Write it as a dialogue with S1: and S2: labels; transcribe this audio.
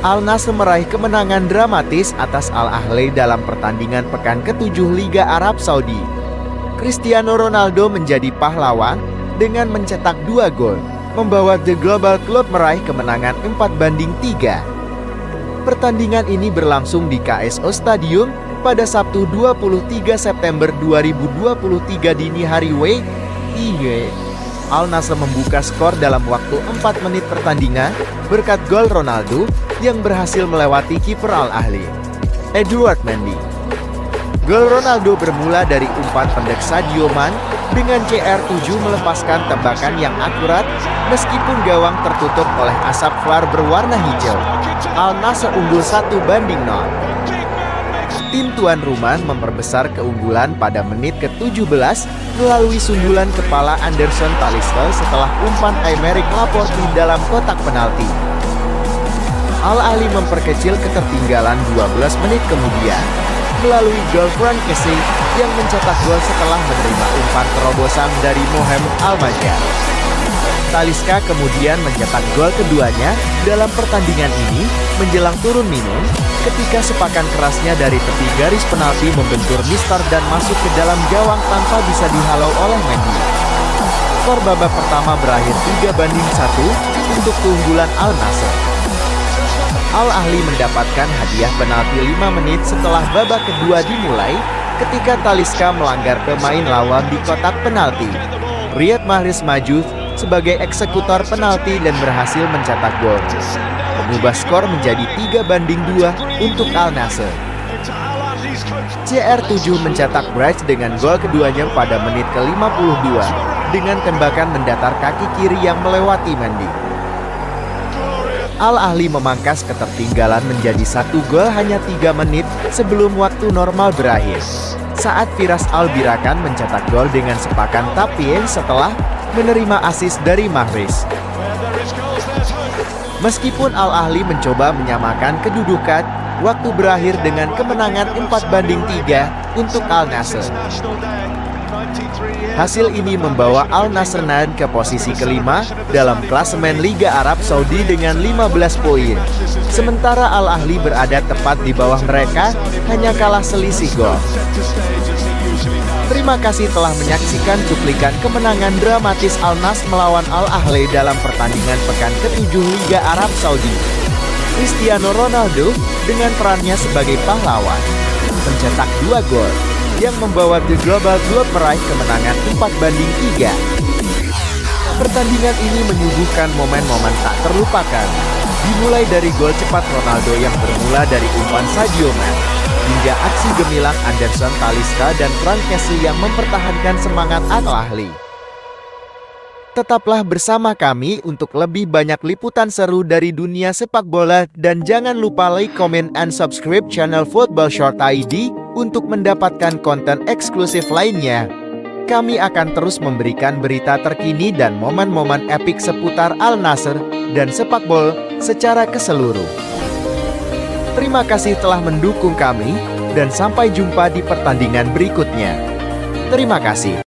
S1: Al Nassr meraih kemenangan dramatis atas Al Ahly dalam pertandingan pekan ke-7 Liga Arab Saudi. Cristiano Ronaldo menjadi pahlawan dengan mencetak 2 gol, membawa The Global Club meraih kemenangan 4-3. Pertandingan ini berlangsung di KSO Stadium pada Sabtu 23 September 2023 dini hari WIB. Al Nassr membuka skor dalam waktu 4 menit pertandingan berkat gol Ronaldo yang berhasil melewati kiper Al Ahly, Edouard Mendy. Gol Ronaldo bermula dari umpan pendek Sadio Mane dengan CR7 melepaskan tembakan yang akurat meskipun gawang tertutup oleh asap VAR berwarna hijau. Al Nassr unggul 1-0. Tim tuan rumah memperbesar keunggulan pada menit ke-17 melalui sundulan kepala Anderson Talisca setelah umpan Aymeric Laporte dalam kotak penalti. Al Ahly memperkecil ketertinggalan 12 menit kemudian melalui gol Franck Kessie yang mencetak gol setelah menerima umpan terobosan dari Mohamed Al-Majjah. Talisca kemudian mencetak gol keduanya dalam pertandingan ini menjelang turun minum ketika sepakan kerasnya dari tepi garis penalti membentur Mister dan masuk ke dalam gawang tanpa bisa dihalau oleh Mendy. Skor babak pertama berakhir 3-1 untuk keunggulan Al Nassr. Al Ahly mendapatkan hadiah penalti 5 menit setelah babak kedua dimulai ketika Talisca melanggar pemain lawan di kotak penalti. Riyad Mahrez maju sebagai eksekutor penalti dan berhasil mencetak gol, mengubah skor menjadi 3-2 untuk Al Nassr. CR7 mencetak brace dengan gol keduanya pada menit ke-52 dengan tembakan mendatar kaki kiri yang melewati Mendy. Al Ahly memangkas ketertinggalan menjadi 1 gol hanya 3 menit sebelum waktu normal berakhir, saat Firas Al-Birakan mencetak gol dengan sepakan Tapien setelah menerima assist dari Mahrez. Meskipun Al Ahly mencoba menyamakan kedudukan, waktu berakhir dengan kemenangan 4-3 untuk Al Nassr. Hasil ini membawa Al Nassr naik ke posisi kelima dalam klasemen Liga Arab Saudi dengan 15 poin. Sementara Al Ahly berada tepat di bawah mereka, hanya kalah selisih gol. Terima kasih telah menyaksikan cuplikan kemenangan dramatis Al Nassr melawan Al Ahly dalam pertandingan pekan ke-7 Liga Arab Saudi. Cristiano Ronaldo dengan perannya sebagai pahlawan mencetak 2 gol yang membawa The Global Club meraih kemenangan 4-3. Pertandingan ini menyuguhkan momen-momen tak terlupakan, dimulai dari gol cepat Ronaldo yang bermula dari umpan Sadio Mane, hingga aksi gemilang Anderson Talisca dan Franck Kessie yang mempertahankan semangat Al Ahly. Tetaplah bersama kami untuk lebih banyak liputan seru dari dunia sepak bola dan jangan lupa like, comment, and subscribe channel Football Short ID untuk mendapatkan konten eksklusif lainnya. Kami akan terus memberikan berita terkini dan momen-momen epik seputar Al Nassr dan sepak bola secara keseluruh. Terima kasih telah mendukung kami dan sampai jumpa di pertandingan berikutnya. Terima kasih.